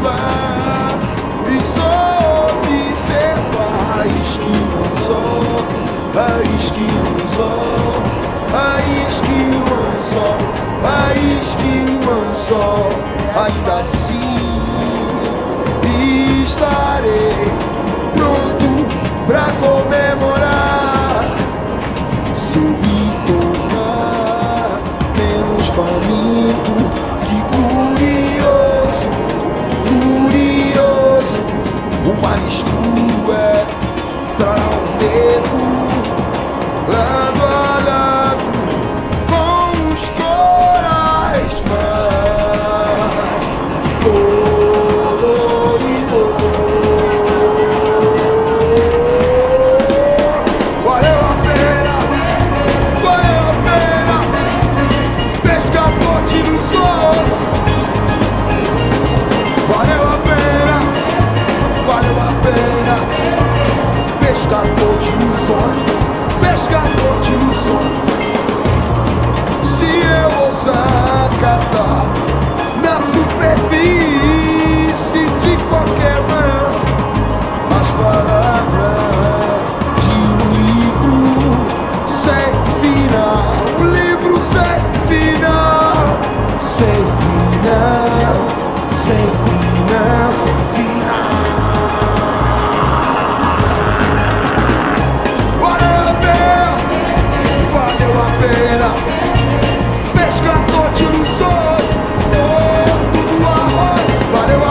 observar e só observar. Raiz que um anzol, raiz que um anzol, raiz que um anzol, raiz que um anzol. Ainda assim estarei pronto pra comemorar. Se eu me tornar menos faminto que curioso, curioso, o mar escuro é trará o medo lado a lado com os corais mais coloridos. Valeu a pena pescador de ilusões. Valeu a pena pescador de ilusões, pescador de ilusões. Se eu ousar catar na superfície de qualquer manhã as palavras de um livro sem final, um livro sem final, sem final, sem final, final. Pescador de ilusões, tudo arroz. Valeu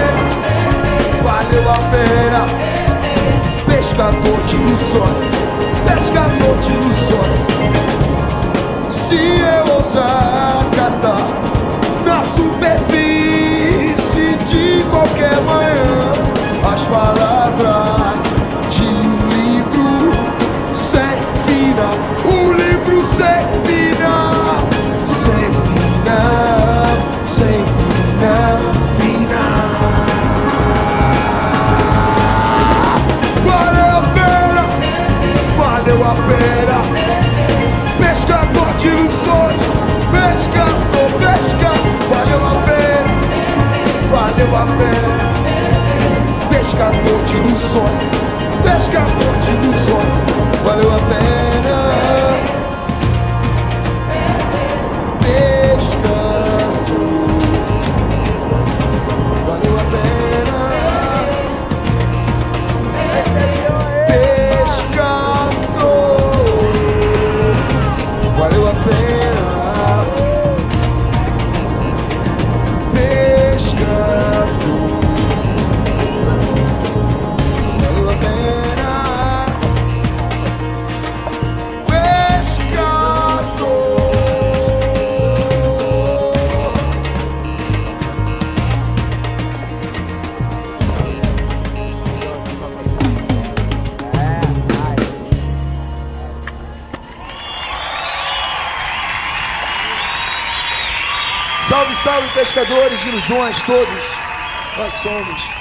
a pena. Pescador de ilusões, pescador de ilusões. Se eu ousar catar na superfície de qualquer manhã as palavras de um livro sem final, um livro sem final, sem final, sem final, final. Valeu a pena, pescador de ilusões, pescador, valeu a pena, pescador de ilusões, pescador de ilusões, valeu a pena. Salve, salve, pescadores de ilusões, todos nós somos.